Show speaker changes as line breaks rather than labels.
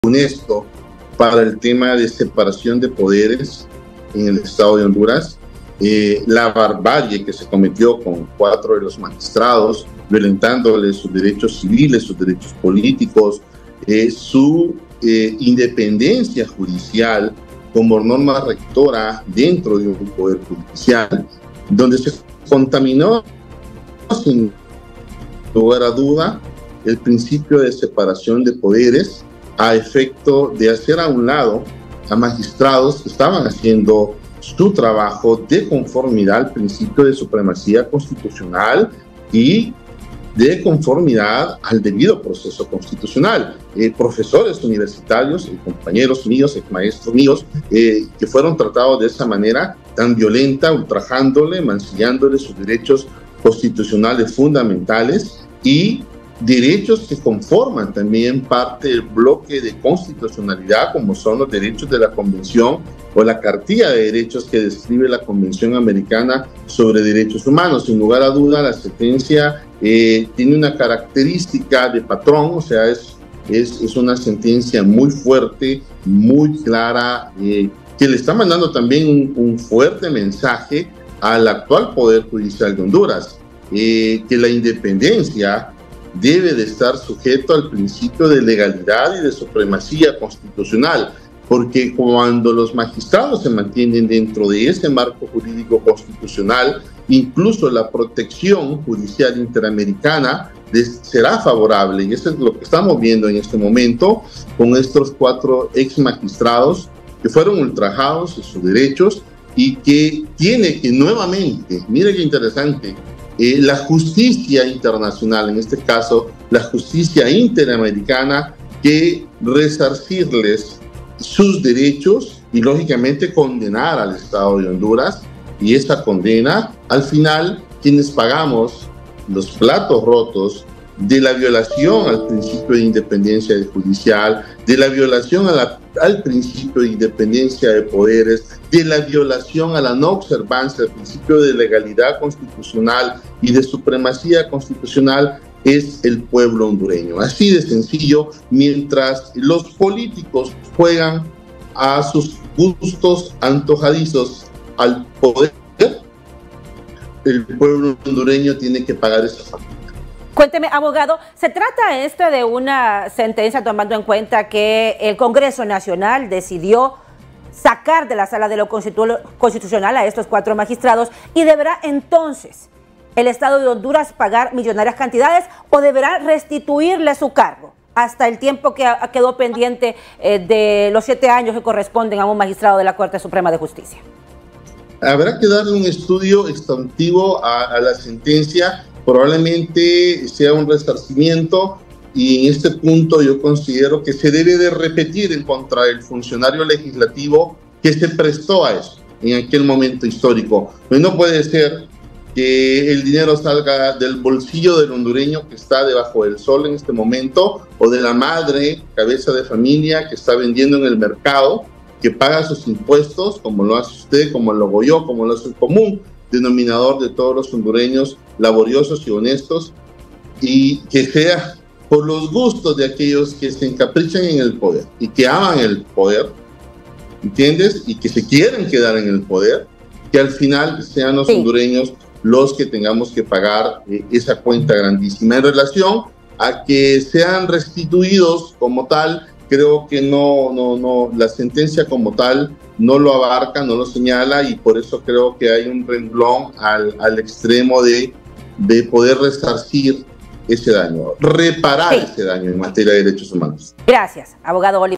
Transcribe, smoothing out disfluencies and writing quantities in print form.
funesto para el tema de separación de poderes en el Estado de Honduras. La barbarie que se cometió con 4 de los magistrados, violentándoles sus derechos civiles, sus derechos políticos, su independencia judicial como norma rectora dentro de un poder judicial, donde se contaminó sin lugar a duda el principio de separación de poderes a efecto de hacer a un lado a magistrados que estaban haciendo su trabajo de conformidad al principio de supremacía constitucional y de conformidad al debido proceso constitucional. Profesores universitarios, compañeros míos, maestros míos, que fueron tratados de esa manera tan violenta, ultrajándole, mancillándole sus derechos constitucionales fundamentales y derechos que conforman también parte del bloque de constitucionalidad, como son los derechos de la Convención o la cartilla de derechos que describe la Convención Americana sobre Derechos Humanos. Sin lugar a duda, la sentencia tiene una característica de patrón, o sea, es una sentencia muy fuerte, muy clara, que le está mandando también un fuerte mensaje al actual Poder Judicial de Honduras, que la independencia debe de estar sujeto al principio de legalidad y de supremacía constitucional, porque cuando los magistrados se mantienen dentro de ese marco jurídico constitucional, incluso la protección judicial interamericana será favorable, y eso es lo que estamos viendo en este momento con estos 4 ex magistrados que fueron ultrajados en sus derechos y que tiene que nuevamente, mire qué interesante, la justicia internacional, en este caso la justicia interamericana, que resarcirles sus derechos y lógicamente condenar al Estado de Honduras, y esa condena, al final, quienes pagamos los platos rotos de la violación al principio de independencia judicial, de la violación al principio de independencia de poderes, de la violación a la no observancia del principio de legalidad constitucional y de supremacía constitucional, es el pueblo hondureño. Así de sencillo, mientras los políticos juegan a sus gustos antojadizos al poder, el pueblo hondureño tiene que pagar esa factura.
Cuénteme, abogado, ¿se trata de una sentencia tomando en cuenta que el Congreso Nacional decidió sacar de la sala de lo constitucional a estos 4 magistrados y deberá entonces el Estado de Honduras pagar millonarias cantidades o deberá restituirle su cargo hasta el tiempo que quedó pendiente de los 7 años que corresponden a un magistrado de la Corte Suprema de Justicia?
Habrá que darle un estudio exhaustivo a la sentencia. Probablemente sea un resarcimiento, y en este punto yo considero que se debe de repetir en contra del funcionario legislativo que se prestó a eso en aquel momento histórico. Pues no puede ser que el dinero salga del bolsillo del hondureño que está debajo del sol en este momento, o de la madre, cabeza de familia, que está vendiendo en el mercado, que paga sus impuestos, como lo hace usted, como lo hago yo, como lo hace el común denominador de todos los hondureños laboriosos y honestos, y que sea por los gustos de aquellos que se encaprichan en el poder y que aman el poder, ¿entiendes? Y que se quieren quedar en el poder, que al final sean los hondureños los que tengamos que pagar esa cuenta grandísima. En relación a que sean restituidos como tal, creo que no, la sentencia como tal no lo abarca, no lo señala, y por eso creo que hay un renglón al extremo de poder resarcir ese daño, reparar ese daño en materia de derechos humanos.
Gracias, abogado Bolívar.